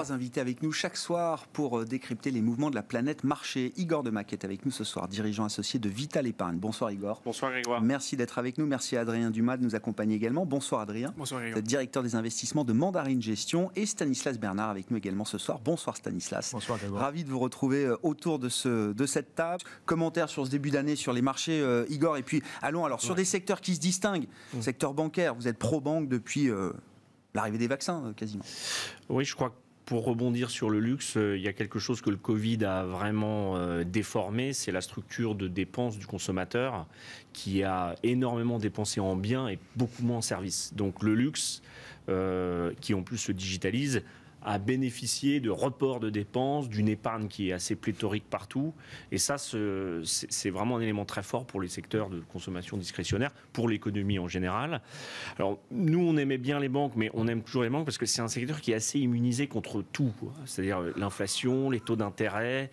3 invités avec nous chaque soir pour décrypter les mouvements de la planète marché. Igor Demac est avec nous ce soir, dirigeant associé de Vital Épargne. Bonsoir Igor. Bonsoir Grégoire. Merci d'être avec nous. Merci à Adrien Dumas de nous accompagner également. Bonsoir Adrien. Bonsoir Grégoire. Vous êtes directeur des investissements de Mandarine Gestion et Stanislas Bernard avec nous également ce soir. Bonsoir Stanislas. Bonsoir Grégoire. Ravi de vous retrouver autour de cette table. Commentaires sur ce début d'année sur les marchés, Igor. Et puis allons alors sur des secteurs qui se distinguent. Secteur bancaire, vous êtes pro-banque depuis l'arrivée des vaccins quasiment. Oui, je crois que pour rebondir sur le luxe, il y a quelque chose que le Covid a vraiment déformé, c'est la structure de dépenses du consommateur qui a énormément dépensé en biens et beaucoup moins en services. Donc le luxe, qui en plus se digitalise, a bénéficié de reports de dépenses, d'une épargne qui est assez pléthorique partout. Et ça, c'est vraiment un élément très fort pour les secteurs de consommation discrétionnaire, pour l'économie en général. Alors, nous, on aimait bien les banques, mais on aime toujours les banques parce que c'est un secteur qui est assez immunisé contre tout, quoi. C'est-à-dire l'inflation, les taux d'intérêt.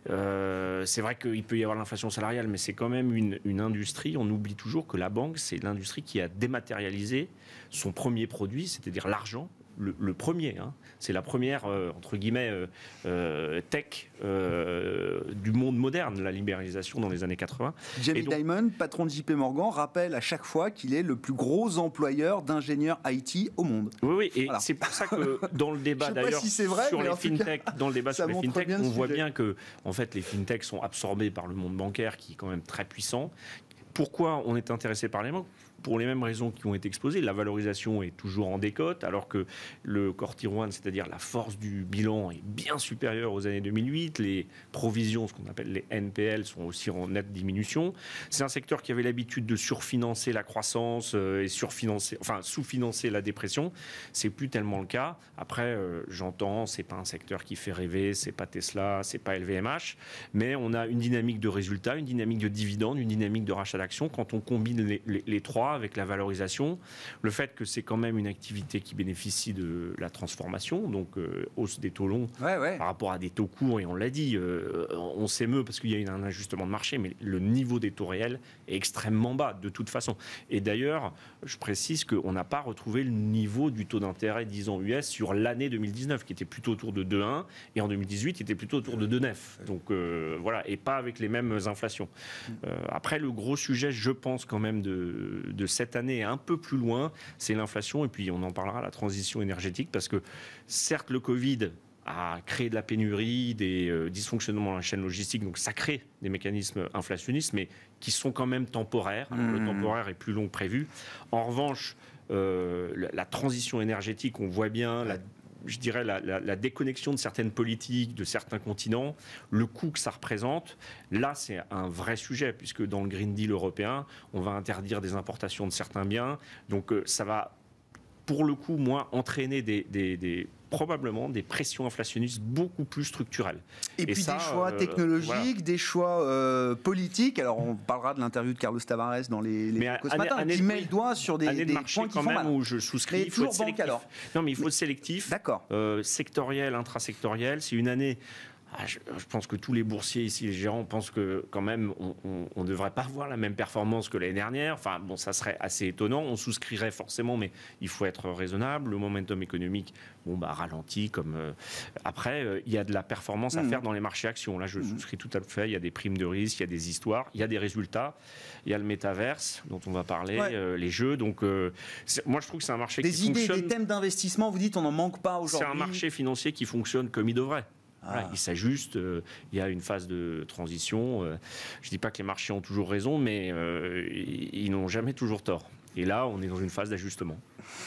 C'est vrai qu'il peut y avoir l'inflation salariale, mais c'est quand même une industrie. On oublie toujours que la banque, c'est l'industrie qui a dématérialisé son premier produit, c'est-à-dire l'argent. Le premier, hein. C'est la première, entre guillemets, tech du monde moderne, la libéralisation dans les années 80. Jamie Dimon, patron de JP Morgan, rappelle à chaque fois qu'il est le plus gros employeur d'ingénieurs IT au monde. Oui, et voilà. C'est pour ça que dans le débat d'ailleurs sur les fintech, dans le débat sur les fintech, on voit bien que en fait les fintech sont absorbés par le monde bancaire qui est quand même très puissant. Pourquoi on est intéressé par les banques ? Pour les mêmes raisons qui ont été exposées. La valorisation est toujours en décote, alors que le core tier 1, c'est-à-dire la force du bilan, est bien supérieure aux années 2008. Les provisions, ce qu'on appelle les NPL, sont aussi en nette diminution. C'est un secteur qui avait l'habitude de surfinancer la croissance et sous-financer la dépression. C'est plus tellement le cas. Après, j'entends, c'est pas un secteur qui fait rêver, c'est pas Tesla, c'est pas LVMH, mais on a une dynamique de résultats, une dynamique de dividendes, une dynamique de rachat d'actions. Quand on combine les trois avec la valorisation, le fait que c'est quand même une activité qui bénéficie de la transformation, donc hausse des taux longs par rapport à des taux courts, et on l'a dit, on s'émeut parce qu'il y a un ajustement de marché, mais le niveau des taux réels est extrêmement bas de toute façon. Et d'ailleurs, je précise qu'on n'a pas retrouvé le niveau du taux d'intérêt 10 ans US sur l'année 2019, qui était plutôt autour de 2,1, et en 2018, il était plutôt autour de 2,9. Donc voilà, et pas avec les mêmes inflations. Après, le gros sujet, je pense quand même de cette année un peu plus loin, c'est l'inflation, et puis on en parlera, la transition énergétique, parce que certes le Covid a créé de la pénurie, des dysfonctionnements dans la chaîne logistique, donc ça crée des mécanismes inflationnistes, mais qui sont quand même temporaires. Alors, le temporaire est plus long que prévu. En revanche, la transition énergétique, on voit bien je dirais la déconnexion de certaines politiques, de certains continents, le coût que ça représente, là c'est un vrai sujet, puisque dans le Green Deal européen, on va interdire des importations de certains biens, donc ça va pour le coup, entraîner probablement des pressions inflationnistes beaucoup plus structurelles. Et puis ça, des choix technologiques, des choix politiques. Alors on parlera de l'interview de Carlos Tavares dans les Échos ce matin, qui met le doigt sur des points qui font mal. Où je souscris, il faut être sélectif. Non, mais il faut être sélectif. D'accord. Sectoriel, intrasectoriel, c'est une année... Je pense que tous les boursiers ici, les gérants, pensent que quand même on ne devrait pas avoir la même performance que l'année dernière. Enfin bon, ça serait assez étonnant. On souscrirait forcément, mais il faut être raisonnable. Le momentum économique, ralentit. Après, il y a de la performance à faire dans les marchés actions. Là, je souscris tout à fait. Il y a des primes de risque, il y a des histoires, il y a des résultats, il y a le métaverse dont on va parler, les jeux. Donc, moi, je trouve que c'est un marché qui fonctionne. Des idées, des thèmes d'investissement. Vous dites, on n'en manque pas aujourd'hui. C'est un marché financier qui fonctionne comme il devrait. Voilà, il s'ajuste, il y a une phase de transition. Je ne dis pas que les marchés ont toujours raison, mais ils n'ont jamais toujours tort. Et là, on est dans une phase d'ajustement.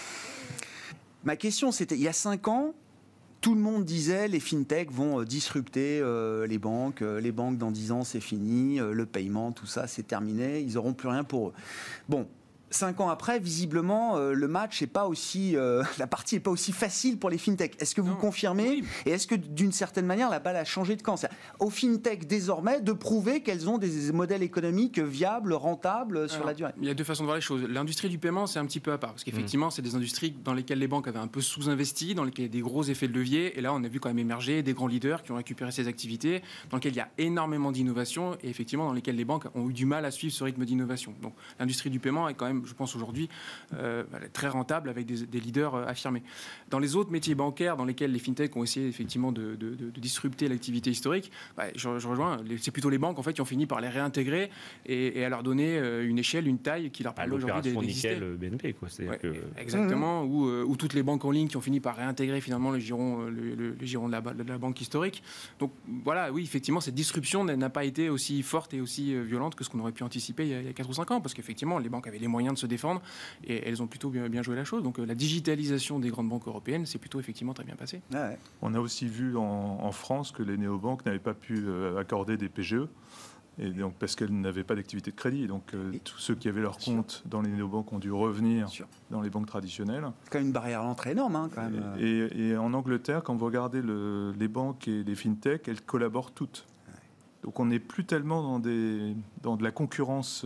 Ma question, c'était, il y a 5 ans, tout le monde disait les fintech vont disrupter les banques dans 10 ans c'est fini, le paiement, tout ça c'est terminé, ils n'auront plus rien pour eux. Bon. 5 ans après, visiblement, le match n'est pas aussi, la partie n'est pas aussi facile pour les fintech. Est-ce que vous confirmez ? Oui. Et est-ce que d'une certaine manière, la balle a changé de camp ? Aux fintech désormais de prouver qu'elles ont des modèles économiques viables, rentables sur la durée. Il y a deux façons de voir les choses. L'industrie du paiement, c'est un petit peu à part, parce qu'effectivement, c'est des industries dans lesquelles les banques avaient un peu sous-investi, dans lesquelles il y a des gros effets de levier. Et là, on a vu quand même émerger des grands leaders qui ont récupéré ces activités, dans lesquelles il y a énormément d'innovation et effectivement dans lesquelles les banques ont eu du mal à suivre ce rythme d'innovation. Donc, l'industrie du paiement est quand même même, je pense aujourd'hui, très rentable avec des leaders affirmés. Dans les autres métiers bancaires dans lesquels les fintechs ont essayé effectivement de disrupter l'activité historique, je rejoins, c'est plutôt les banques en fait qui ont fini par les réintégrer et à leur donner une échelle, une taille qui leur permet aujourd'hui d'exister. Nickel BNP, quoi. Exactement, ou toutes les banques en ligne qui ont fini par réintégrer finalement le giron de la banque historique. Donc voilà, oui, effectivement, cette disruption n'a pas été aussi forte et aussi violente que ce qu'on aurait pu anticiper il y a 4 ou 5 ans, parce qu'effectivement, les banques avaient les moyens de se défendre et elles ont plutôt bien joué la chose. Donc la digitalisation des grandes banques européennes, c'est plutôt effectivement très bien passé. Ah ouais. On a aussi vu en France que les néobanques n'avaient pas pu accorder des PGE. Et donc, parce qu'elles n'avaient pas d'activité de crédit. Donc, tous ceux qui avaient leur compte dans les néobanques ont dû revenir dans les banques traditionnelles. C'est quand même une barrière à l'entrée énorme, quand même. Et en Angleterre, quand vous regardez les banques et les fintechs, elles collaborent toutes. Ouais. Donc, on n'est plus tellement dans de la concurrence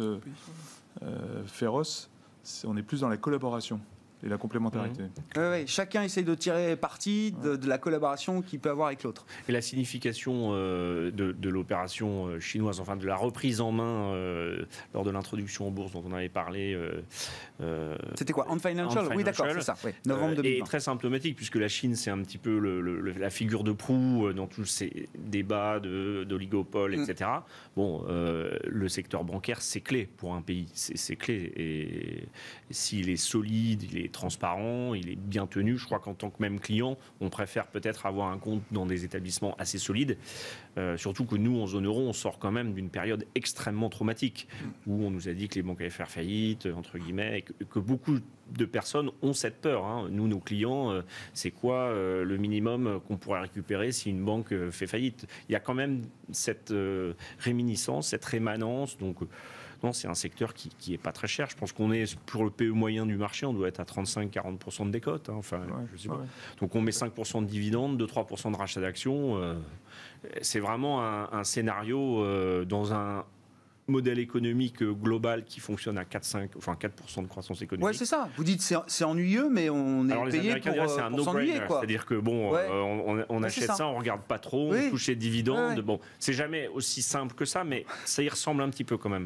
féroce. On est plus dans la collaboration et la complémentarité. Oui, chacun essaye de tirer parti de la collaboration qu'il peut avoir avec l'autre. Et la signification de l'opération chinoise, enfin de la reprise en main lors de l'introduction en bourse dont on avait parlé. C'était quoi, Ant Financial? Oui, d'accord, c'est ça. Oui. Novembre 2020. Et très symptomatique, puisque la Chine, c'est un petit peu la figure de proue dans tous ces débats d'oligopole, etc. Bon, le secteur bancaire, c'est clé pour un pays. C'est clé. Et s'il est solide, il est transparent, il est bien tenu. Je crois qu'en tant que même client, on préfère peut-être avoir un compte dans des établissements assez solides. Surtout que nous, en zone euro, on sort quand même d'une période extrêmement traumatique où on nous a dit que les banques allaient faire faillite, entre guillemets, et que beaucoup de personnes ont cette peur. Hein. Nous, nos clients, c'est quoi le minimum qu'on pourrait récupérer si une banque fait faillite? Il y a quand même cette réminiscence, cette rémanence. Donc, non, c'est un secteur qui est pas très cher. Je pense qu'on est, pour le PE moyen du marché, on doit être à 35-40% de décote. Hein. Enfin, je sais pas. Donc on met 5% de dividendes, 2-3% de rachat d'actions. C'est vraiment un scénario dans un modèle économique global qui fonctionne à 4% de croissance économique. Ouais, c'est ça. Vous dites c'est ennuyeux, mais on est payé pour s'ennuyer, quoi. C'est-à-dire que bon, on achète ça, on regarde pas trop, on touche les dividendes. Bon, c'est jamais aussi simple que ça, mais ça y ressemble un petit peu quand même.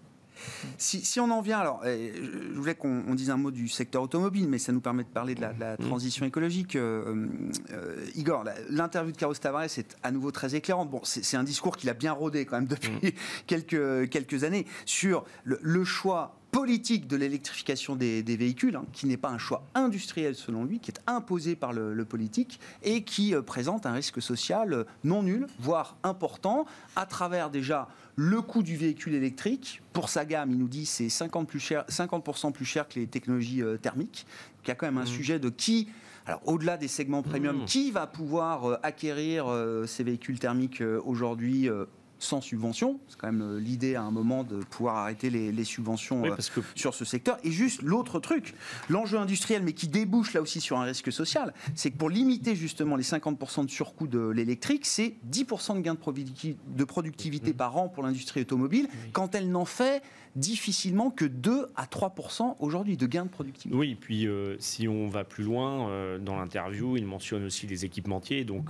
Si on en vient, alors, je voulais qu'on dise un mot du secteur automobile, mais ça nous permet de parler de la transition écologique. Igor, l'interview de Carlos Tavares est à nouveau très éclairante. Bon, c'est un discours qu'il a bien rodé quand même depuis quelques années sur le choix politique de l'électrification des véhicules, qui n'est pas un choix industriel selon lui, qui est imposé par le politique et qui présente un risque social non nul, voire important, à travers déjà le coût du véhicule électrique. Pour sa gamme, il nous dit c'est 50% plus cher que les technologies thermiques. Il y a quand même un sujet de qui, alors au-delà des segments premium, qui va pouvoir acquérir ces véhicules thermiques aujourd'hui sans subvention. C'est quand même l'idée à un moment de pouvoir arrêter les subventions sur ce secteur. Et juste l'autre truc, l'enjeu industriel, mais qui débouche là aussi sur un risque social, c'est que pour limiter justement les 50% de surcoût de l'électrique, c'est 10% de gain de productivité par an pour l'industrie automobile, quand elle n'en fait difficilement que 2 à 3% aujourd'hui de gain de productivité. Oui, puis si on va plus loin, dans l'interview, il mentionne aussi les équipementiers. Donc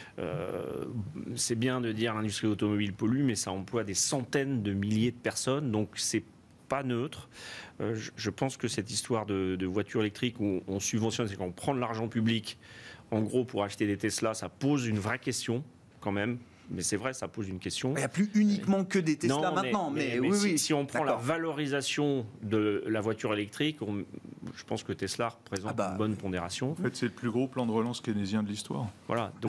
c'est bien de dire l'industrie automobile pollue, mais ça emploie des centaines de milliers de personnes, donc c'est pas neutre. Je pense que cette histoire de voitures électriques où on subventionne, c'est quand on prend de l'argent public, en gros, pour acheter des Tesla, ça pose une vraie question quand même. Mais c'est vrai, ça pose une question. Il n'y a plus uniquement que des Tesla maintenant. Mais oui, si on prend la valorisation de la voiture électrique, je pense que Tesla représente une bonne pondération. En fait, c'est le plus gros plan de relance keynésien de l'histoire. Voilà. Donc,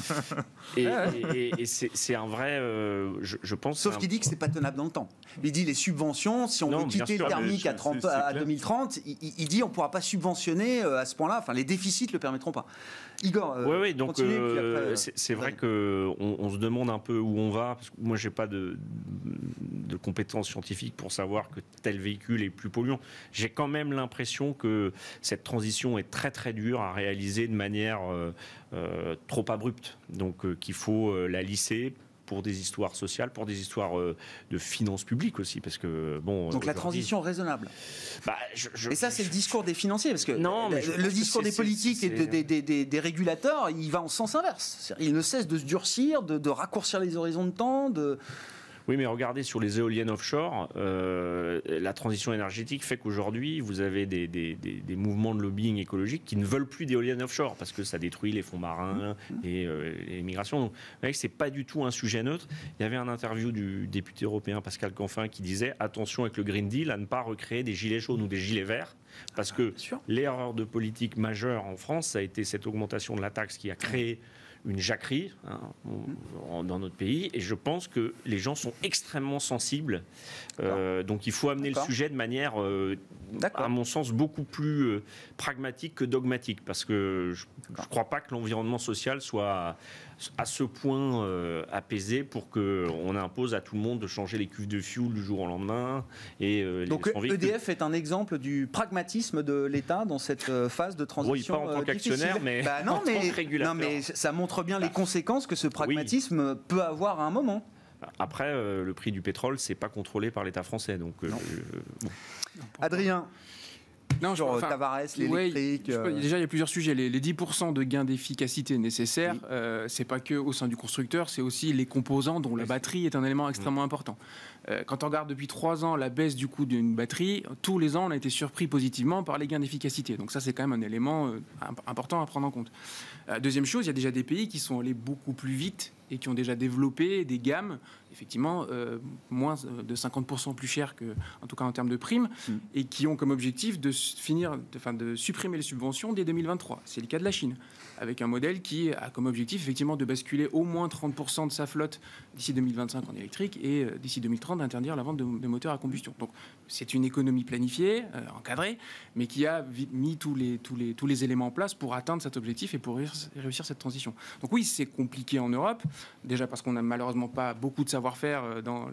et c'est un vrai... je pense. Sauf qu'il dit que ce n'est pas tenable dans le temps. Il dit les subventions, si on veut quitter le thermique à 2030, il dit on ne pourra pas subventionner à ce point-là. Enfin, les déficits ne le permettront pas. Igor, oui, donc c'est vrai qu'on se demande un peu où on va, parce que moi j'ai pas de compétences scientifiques pour savoir que tel véhicule est plus polluant. J'ai quand même l'impression que cette transition est très très dure à réaliser de manière trop abrupte, donc qu'il faut la lisser pour des histoires sociales, pour des histoires de finances publiques aussi, parce que bon. Donc la transition raisonnable. Et ça, c'est le discours des financiers, parce que le discours des politiques et des régulateurs, il va en sens inverse. Il ne cesse de se durcir, de raccourcir les horizons de temps, Oui, mais regardez sur les éoliennes offshore, la transition énergétique fait qu'aujourd'hui, vous avez des mouvements de lobbying écologique qui ne veulent plus d'éoliennes offshore parce que ça détruit les fonds marins et les migrations. Donc, vous voyez que c'est pas du tout un sujet neutre. Il y avait un interview du député européen Pascal Canfin qui disait attention avec le Green Deal à ne pas recréer des gilets jaunes ou des gilets verts. Parce que l'erreur de politique majeure en France, ça a été cette augmentation de la taxe qui a créé une jacquerie dans notre pays. Et je pense que les gens sont extrêmement sensibles. Donc il faut amener le sujet de manière, à mon sens, beaucoup plus pragmatique que dogmatique. Parce que je ne crois pas que l'environnement social soit à ce point apaisé pour qu'on impose à tout le monde de changer les cuves de fuel du jour au lendemain. Donc EDF est un exemple du pragmatisme de l'État dans cette phase de transition. Oui, pas en tant qu'actionnaire, mais en tant que régulateur. Non, mais ça montre bien les conséquences que ce pragmatisme peut avoir à un moment. Après, le prix du pétrole, c'est pas contrôlé par l'État français. Donc, Adrien. Non, genre Tavares, l'électrique. Déjà, il y a plusieurs sujets. Les 10% de gains d'efficacité nécessaires, c'est pas que au sein du constructeur, c'est aussi les composants dont la batterie est un élément extrêmement important. Quand on regarde depuis 3 ans la baisse du coût d'une batterie, tous les ans, on a été surpris positivement par les gains d'efficacité. Donc ça, c'est quand même un élément important à prendre en compte. Deuxième chose, il y a déjà des pays qui sont allés beaucoup plus vite et qui ont déjà développé des gammes, effectivement, moins de 50% plus chères, en tout cas en termes de primes, et qui ont comme objectif de supprimer les subventions dès 2023. C'est le cas de la Chine, avec un modèle qui a comme objectif, effectivement, de basculer au moins 30% de sa flotte d'ici 2025 en électrique et d'ici 2030 d'interdire la vente de moteurs à combustion. Donc, c'est une économie planifiée, encadrée, mais qui a mis tous les éléments en place pour atteindre cet objectif et pour réussir cette transition. Donc oui, c'est compliqué en Europe, déjà parce qu'on n'a malheureusement pas beaucoup de savoir-faire dans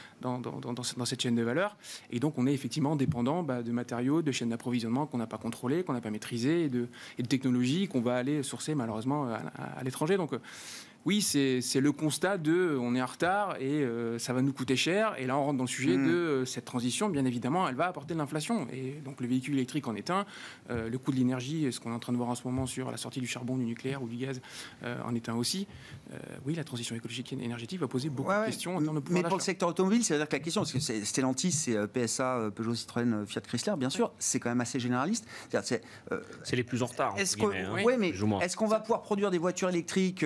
cette chaîne de valeur, et donc on est effectivement dépendant de matériaux, de chaînes d'approvisionnement qu'on n'a pas contrôlées, qu'on n'a pas maîtrisées, et de technologies qu'on va aller sourcer malheureusement à l'étranger. Donc oui, c'est le constat on est en retard et ça va nous coûter cher. Et là, on rentre dans le sujet de cette transition. Bien évidemment, elle va apporter de l'inflation. Et donc, le véhicule électrique en est un. Le coût de l'énergie, ce qu'on est en train de voir en ce moment sur la sortie du charbon, du nucléaire ou du gaz, en est un aussi. Oui, la transition écologique et énergétique va poser beaucoup de questions en termes de pouvoir d'achat. Mais pour le secteur automobile, c'est-à-dire que la question, parce que Stellantis, c'est PSA, Peugeot, Citroën, Fiat Chrysler, bien sûr, c'est quand même assez généraliste. C'est les plus en retard. Est-ce qu'on va pouvoir produire des voitures électriques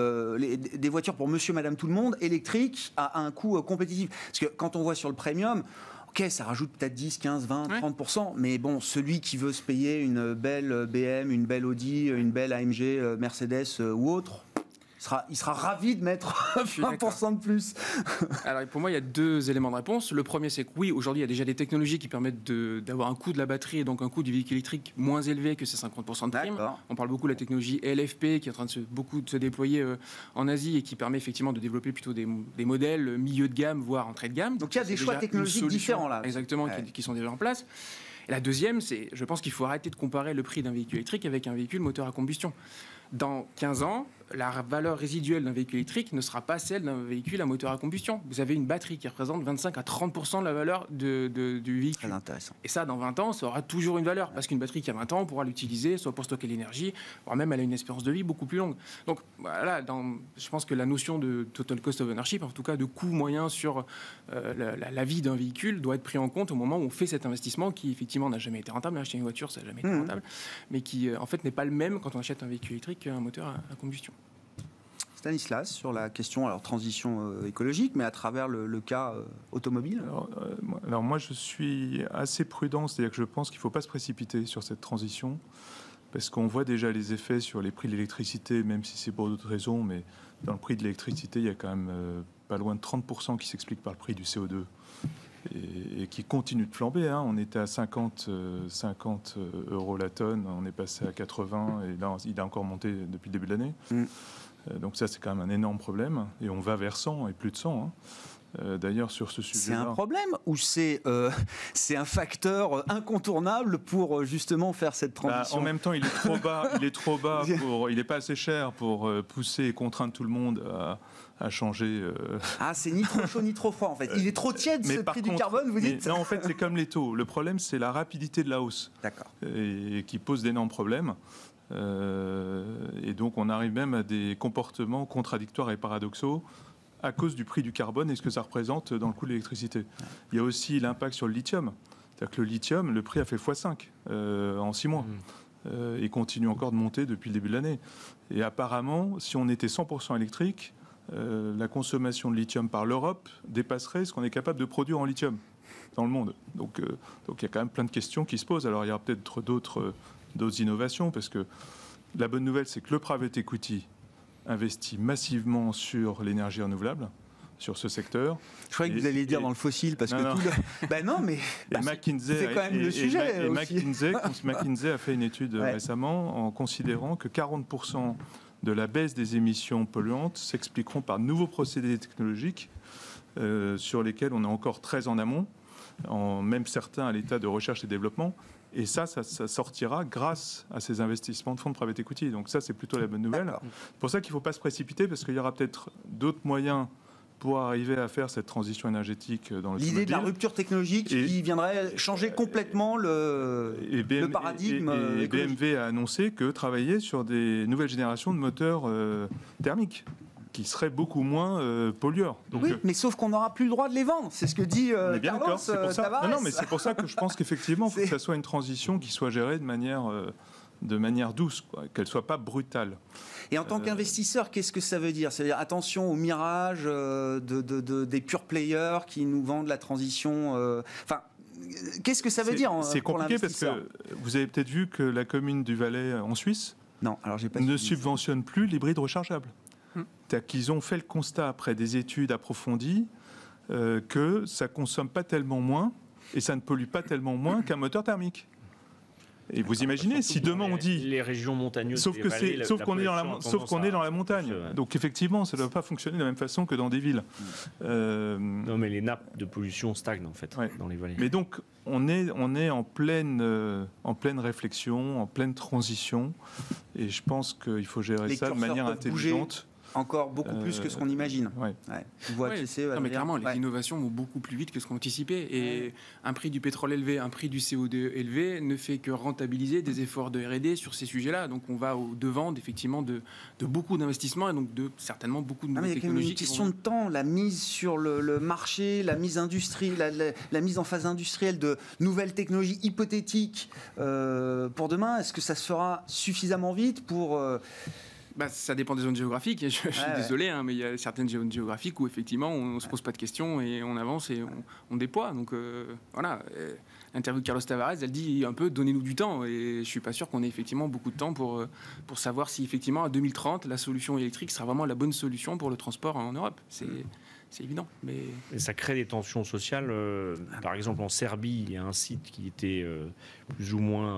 des voitures pour monsieur, madame, tout le monde, électriques, à un coût compétitif? Parce que quand on voit sur le premium, ok, ça rajoute peut-être 10, 15, 20, 30%, mais bon, celui qui veut se payer une belle BM, une belle Audi, une belle AMG, Mercedes ou autre, il sera ravi de mettre 20% de plus. Alors pour moi, il y a 2 éléments de réponse. Le premier, c'est que oui, aujourd'hui, il y a déjà des technologies qui permettent d'avoir un coût de la batterie et donc un coût du véhicule électrique moins élevé que ces 50% de prime. On parle beaucoup de la technologie LFP qui est en train de se déployer en Asie et qui permet effectivement de développer plutôt des modèles milieu de gamme, voire entrée de gamme. Donc il y a des choix technologiques différents là. Exactement, qui sont déjà en place. Et la deuxième, je pense qu'il faut arrêter de comparer le prix d'un véhicule électrique avec un véhicule moteur à combustion. Dans 15 ans, la valeur résiduelle d'un véhicule électrique ne sera pas celle d'un véhicule à moteur à combustion. Vous avez une batterie qui représente 25 à 30% de la valeur du véhicule. Très intéressant. Et ça, dans 20 ans, ça aura toujours une valeur. Parce qu'une batterie qui a 20 ans, on pourra l'utiliser soit pour stocker l'énergie, voire même elle a une espérance de vie beaucoup plus longue. Donc voilà, je pense que la notion de total cost of ownership, en tout cas de coût moyen sur la vie d'un véhicule, doit être pris en compte au moment où on fait cet investissement qui effectivement n'a jamais été rentable. Acheter une voiture, ça n'a jamais été rentable. Mais qui en fait n'est pas le même quand on achète un véhicule électrique qu'un moteur à combustion. Stanislas, sur la question transition écologique, mais à travers le cas automobile. Alors moi, je suis assez prudent, c'est-à-dire que je pense qu'il ne faut pas se précipiter sur cette transition, parce qu'on voit déjà les effets sur les prix de l'électricité, même si c'est pour d'autres raisons, mais dans le prix de l'électricité, il y a quand même pas loin de 30% qui s'explique par le prix du CO2. Et qui continue de flamber. On était à 50 euros la tonne, on est passé à 80, et là, il a encore monté depuis le début de l'année. Donc ça, c'est quand même un énorme problème. Et on va vers 100 et plus de 100. D'ailleurs, sur ce sujet-là... C'est un problème ou c'est un facteur incontournable pour justement faire cette transition? En même temps, il est trop bas, il n'est pas assez cher pour pousser et contraindre tout le monde à changer. C'est ni trop chaud ni trop froid en fait. Il est trop tiède ce prix du carbone, vous dites? Non, en fait, c'est comme les taux. Le problème, c'est la rapidité de la hausse. D'accord. Et qui pose d'énormes problèmes. Et donc, on arrive même à des comportements contradictoires et paradoxaux à cause du prix du carbone et ce que ça représente dans le coût de l'électricité. Il y a aussi l'impact sur le lithium. C'est-à-dire que le lithium, le prix a fait x5 en 6 mois. Et continue encore de monter depuis le début de l'année. Et apparemment, si on était 100% électrique, la consommation de lithium par l'Europe dépasserait ce qu'on est capable de produire en lithium dans le monde. Donc il y a quand même plein de questions qui se posent. Alors il y aura peut-être d'autres innovations, parce que la bonne nouvelle, c'est que le private equity investit massivement sur l'énergie renouvelable, sur ce secteur. Je croyais que vous alliez dire dans le fossile, parce que non, mais McKinsey, c'est quand même le sujet. McKinsey a fait une étude récemment en considérant que 40% de la baisse des émissions polluantes s'expliqueront par de nouveaux procédés technologiques sur lesquels on est encore très en amont, même certains à l'état de recherche et développement. Et ça sortira grâce à ces investissements de fonds de private equity. Donc ça, c'est plutôt la bonne nouvelle. C'est pour ça qu'il ne faut pas se précipiter, parce qu'il y aura peut-être d'autres moyens pour arriver à faire cette transition énergétique dans l'automobile. L'idée de la rupture technologique qui viendrait changer complètement le paradigme. Et BMW a annoncé que travaillait sur des nouvelles générations de moteurs thermiques qui seraient beaucoup moins pollueurs. Donc, oui, mais sauf qu'on n'aura plus le droit de les vendre. C'est ce que dit Carlos Tavares. Non, mais c'est pour ça que je pense qu'effectivement, il faut que ça soit une transition qui soit gérée de manière douce, qu'elle ne soit pas brutale. Et en tant qu'investisseur, qu'est-ce que ça veut dire? C'est-à-dire attention au mirage des pure players qui nous vendent la transition. Qu'est-ce que ça veut dire C'est compliqué, parce que vous avez peut-être vu que la commune du Valais en Suisse ne subventionne plus l'hybride rechargeable. C'est-à-dire qu'ils ont fait le constat, après des études approfondies, que ça ne consomme pas tellement moins et ça ne pollue pas tellement moins qu'un moteur thermique. Et vous imaginez, si demain on dit... Les régions montagneuses... Sauf qu'on est dans la montagne. Donc effectivement, ça ne doit pas fonctionner de la même façon que dans des villes. Non, mais les nappes de pollution stagnent, en fait, dans les vallées. Mais donc, on est en pleine réflexion, en pleine transition. Et je pense qu'il faut gérer ça de manière intelligente. Encore beaucoup plus que ce qu'on imagine. Mais clairement, les innovations vont beaucoup plus vite que ce qu'on anticipait. Et un prix du pétrole élevé, un prix du CO2 élevé ne fait que rentabiliser des efforts de R&D sur ces sujets-là. Donc on va au-devant effectivement de beaucoup d'investissements et donc de certainement beaucoup de nouvelles technologies. Il y a une question de temps, la mise sur le marché, la mise la mise en phase industrielle de nouvelles technologies hypothétiques pour demain. Est-ce que ça se fera suffisamment vite pour... ça dépend des zones géographiques. Je suis désolé, mais il y a certaines zones géographiques où effectivement on ne se pose pas de questions et on avance et on déploie. Donc voilà, l'interview de Carlos Tavares, elle dit un peu donnez-nous du temps. Et je ne suis pas sûr qu'on ait effectivement beaucoup de temps pour savoir si effectivement à 2030 la solution électrique sera vraiment la bonne solution pour le transport en Europe. C'est évident. Et ça crée des tensions sociales. Par exemple, en Serbie, il y a un site qui était plus ou moins...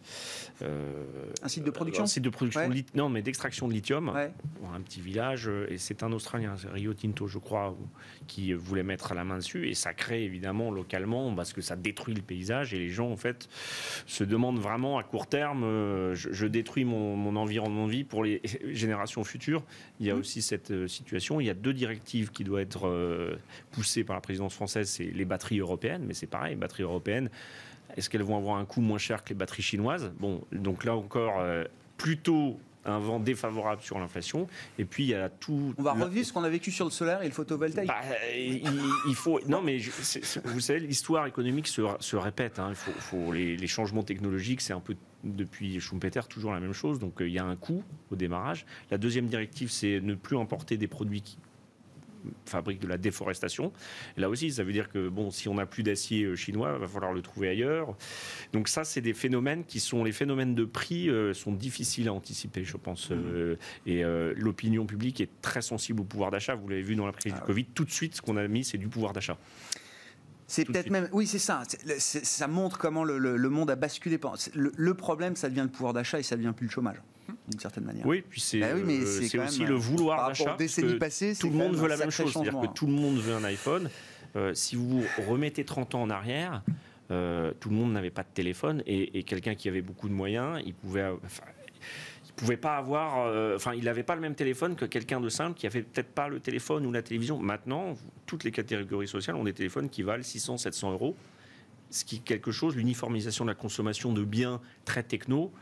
un site de production non, mais d'extraction de lithium. Un petit village. Et c'est un Australien, Rio Tinto, je crois, qui voulait mettre la main dessus. Et ça crée évidemment localement, parce que ça détruit le paysage. Et les gens, en fait, se demandent vraiment à court terme, je détruis mon environnement de vie pour les générations futures. Il y a aussi cette situation. Il y a 2 directives qui doivent être poussées par la présidence française, c'est les batteries européennes, mais c'est pareil, les batteries européennes, est-ce qu'elles vont avoir un coût moins cher que les batteries chinoises? Bon, donc là encore, plutôt un vent défavorable sur l'inflation. Et puis il y a tout. On va revivre ce qu'on a vécu sur le solaire et le photovoltaïque. Il faut. Non, mais vous savez, l'histoire économique se répète. Il faut les changements technologiques, c'est un peu depuis Schumpeter toujours la même chose. Donc il y a un coût au démarrage. La deuxième directive, c'est ne plus importer des produits qui fabrique de la déforestation. Et là aussi, ça veut dire que si on n'a plus d'acier chinois, il va falloir le trouver ailleurs. Donc ça, c'est des phénomènes qui sont... Les phénomènes de prix sont difficiles à anticiper, je pense. Et l'opinion publique est très sensible au pouvoir d'achat. Vous l'avez vu dans la crise du Covid. Tout de suite, ce qu'on a mis, c'est du pouvoir d'achat. C'est peut-être même... Oui, c'est ça. Ça montre comment le monde a basculé. Le problème, ça devient le pouvoir d'achat et ça devient plus le chômage, d'une certaine manière. Oui, puis c'est aussi le vouloir d'achat. Tout le monde veut la même chose. C'est-à-dire que tout le monde veut un iPhone. Si vous remettez 30 ans en arrière, tout le monde n'avait pas de téléphone et quelqu'un qui avait beaucoup de moyens, il pouvait pas avoir... il n'avait pas le même téléphone que quelqu'un de simple qui avait peut-être pas le téléphone ou la télévision. Maintenant, toutes les catégories sociales ont des téléphones qui valent 600, 700 €. Ce qui est quelque chose, l'uniformisation de la consommation de biens très techno,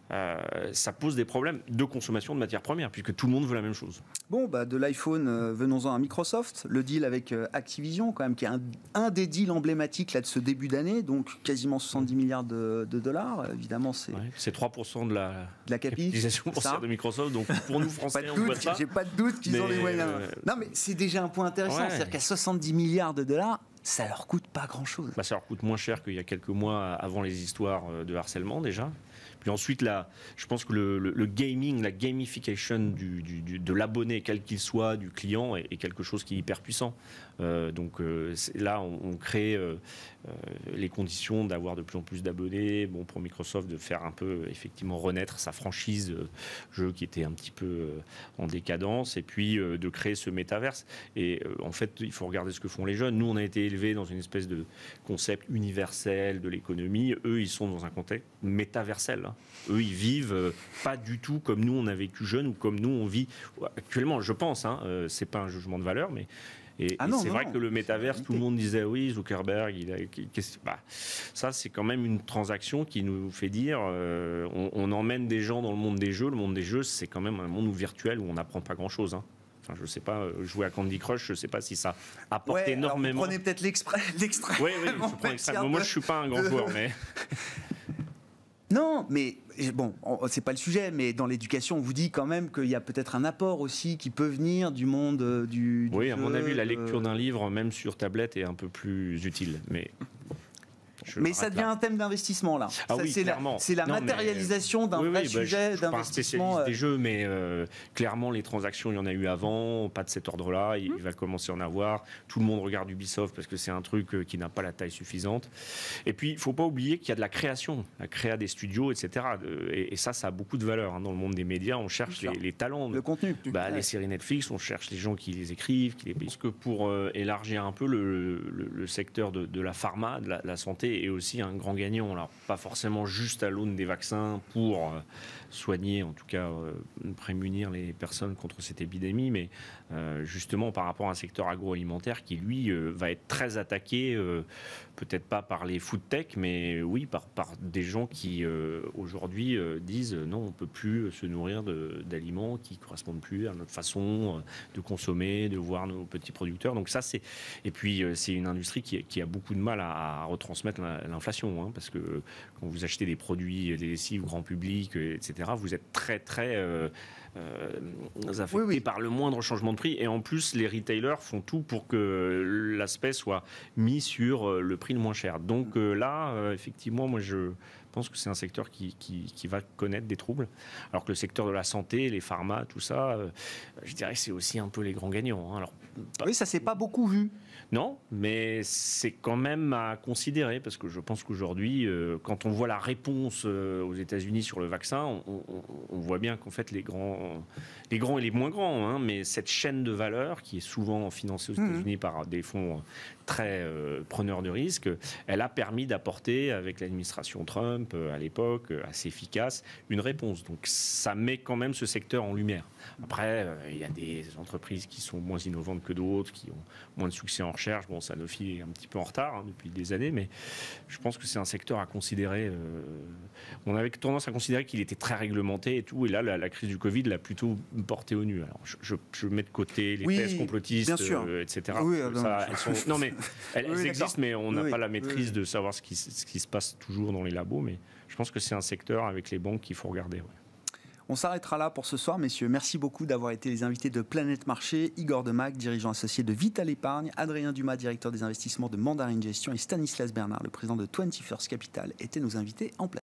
ça pose des problèmes de consommation de matières premières, puisque tout le monde veut la même chose. Bon, de l'iPhone, venons-en à Microsoft. Le deal avec Activision, quand même, qui est un des deals emblématiques là, de ce début d'année, donc quasiment 70 milliards de dollars. Évidemment, c'est 3% de la capitalisation boursière de Microsoft. Donc pour nous, Français, on voit ça. J'ai pas de doute qu'ils ont les moyens. Non, mais c'est déjà un point intéressant. C'est-à-dire qu'à 70 milliards de dollars, ça leur coûte pas grand-chose. Ça leur coûte moins cher qu'il y a quelques mois avant les histoires de harcèlement, déjà. Puis ensuite, là, je pense que le gaming, la gamification de l'abonné, quel qu'il soit, du client, est quelque chose qui est hyper puissant. Donc là, on crée les conditions d'avoir de plus en plus d'abonnés. Bon, pour Microsoft, de faire un peu, effectivement, renaître sa franchise jeu qui était un petit peu en décadence, et puis de créer ce métaverse. Et en fait, il faut regarder ce que font les jeunes. Nous, on a été élevés dans une espèce de concept universel de l'économie. Eux, ils sont dans un contexte métaversel. Eux, ils vivent pas du tout comme nous, on a vécu jeune, ou comme nous, on vit actuellement, je pense. C'est pas un jugement de valeur, mais... c'est vrai que le métaverse, tout le monde disait oui, Zuckerberg, ça c'est quand même une transaction qui nous fait dire on emmène des gens dans le monde des jeux. Le monde des jeux, c'est quand même un monde virtuel où on n'apprend pas grand-chose. Enfin, je sais pas, jouer à Candy Crush, je sais pas si ça apporte énormément. Vous prenez peut-être l'extrait. Oui, je prends l'extrait. Moi, je suis pas un grand joueur, mais... Non, mais bon, c'est pas le sujet, mais dans l'éducation, on vous dit quand même qu'il y a peut-être un apport aussi qui peut venir du monde du oui, à mon avis, la lecture d'un livre, même sur tablette, est un peu plus utile. Mais ça devient un thème d'investissement là. C'est la matérialisation d'un vrai sujet d'investissement. Je ne suis pas un spécialiste des jeux, mais clairement les transactions, il y en a eu avant, pas de cet ordre-là. Il va commencer à en avoir. Tout le monde regarde Ubisoft parce que c'est un truc qui n'a pas la taille suffisante. Et puis il ne faut pas oublier qu'il y a de la création, la créa des studios, etc. Et ça a beaucoup de valeur. Dans le monde des médias, on cherche les talents, le contenu. Les séries Netflix, on cherche les gens qui les écrivent, qui les payent. Parce que pour élargir un peu le secteur de la pharma, de la santé, et aussi un grand gagnant. Alors, pas forcément juste à l'aune des vaccins pour soigner, en tout cas prémunir les personnes contre cette épidémie, mais justement par rapport à un secteur agroalimentaire qui, lui, va être très attaqué, peut-être pas par les food tech, mais oui, par des gens qui, aujourd'hui, disent non, on ne peut plus se nourrir d'aliments qui ne correspondent plus à notre façon de consommer, de voir nos petits producteurs. Donc ça, et puis, c'est une industrie qui a beaucoup de mal à retransmettre l'inflation, parce que quand vous achetez des produits, des lessives grand public, etc., vous êtes très affecté par le moindre changement de prix. Et en plus, les retailers font tout pour que l'aspect soit mis sur le prix le moins cher. Donc là, effectivement, moi je pense que c'est un secteur qui va connaître des troubles. Alors que le secteur de la santé, les pharma, tout ça, je dirais que c'est aussi un peu les grands gagnants. Alors, oui, ça s'est pas beaucoup vu. Non, mais c'est quand même à considérer, parce que je pense qu'aujourd'hui, quand on voit la réponse aux États-Unis sur le vaccin, on voit bien qu'en fait les grands et les moins grands, mais cette chaîne de valeur qui est souvent financée aux États-Unis par des fonds très preneurs de risques, elle a permis d'apporter, avec l'administration Trump à l'époque, assez efficace, une réponse. Donc ça met quand même ce secteur en lumière. Après, il y a des entreprises qui sont moins innovantes que d'autres, qui ont moins de succès en recherche. Bon, Sanofi est un petit peu en retard depuis des années, mais je pense que c'est un secteur à considérer. On avait tendance à considérer qu'il était très réglementé et tout, et là, la crise du Covid l'a plutôt porté au nu. Alors, je mets de côté les thèses complotistes, etc. Oui, elles existent, mais on n'a pas la maîtrise de savoir ce qui se passe toujours dans les labos. Mais je pense que c'est un secteur avec les banques qu'il faut regarder. On s'arrêtera là pour ce soir, messieurs. Merci beaucoup d'avoir été les invités de Planète Marché. Igor Demac, dirigeant associé de Vital Épargne, Adrien Dumas, directeur des investissements de Mandarin Gestion, et Stanislas Bernard, le président de 21st Capital, étaient nos invités en plateau.